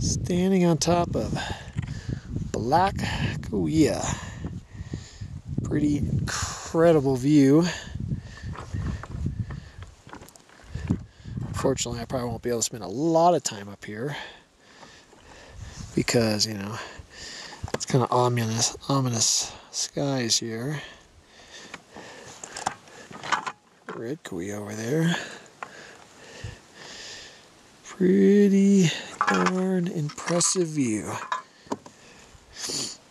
Standing on top of Black Kaweah. Pretty incredible view. Unfortunately, I probably won't be able to spend a lot of time up here because, you know, it's kind of ominous skies here. Red Kaweah over there. Pretty darn impressive view.